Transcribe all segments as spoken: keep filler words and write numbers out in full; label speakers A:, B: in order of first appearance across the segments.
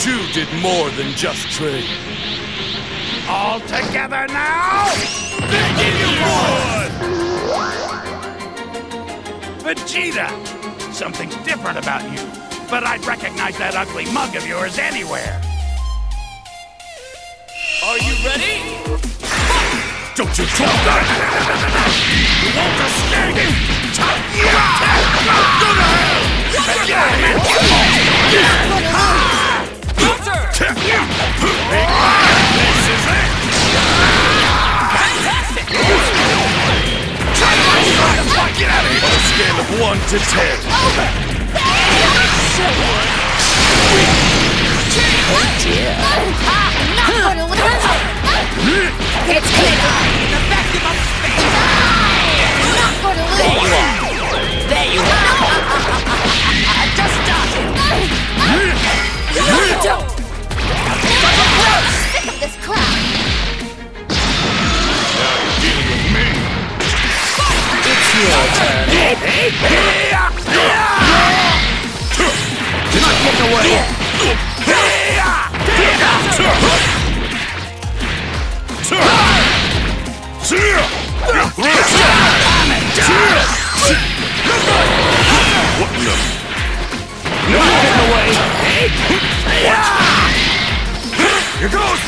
A: two did more than just train.
B: All together now!
A: Thank you,
B: Vegeta! Something's different about you, but I'd recognize that ugly mug of yours anywhere.
C: Are you ready?
A: Don't you talk that! You want to snag him? Go to hell!
C: Counter!
A: This is it!
C: Fantastic!
A: Get out of here! On a scale of one to ten.
D: Over! Oh dear. I'm not gonna lose! It's clear!
C: In the vacuum of space!
D: I'm not gonna lose!
C: There you are! There you are! Just stop it!
D: No, don't! I'm sick of this crap!
A: Now you're dealing with me.
D: It's your turn.
A: Hey, hey, hey!
D: You're not getting away!
A: What the?
D: You're not getting away!
A: Here goes!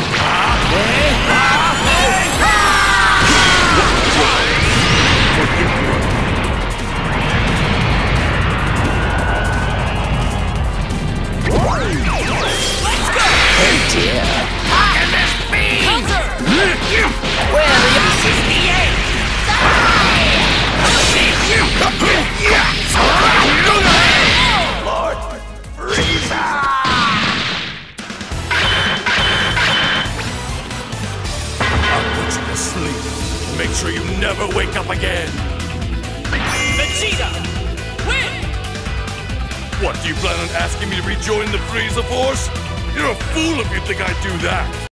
D: Oh dear.
B: Can this be?
C: Counter!
D: Well,
B: This is the end! Lord Frieza!
A: I'll put you to sleep. Make sure you never wake up again.
C: Vegeta! Win!
A: What, do you plan on asking me to rejoin the Frieza Force? You're a fool if you think I'd do that.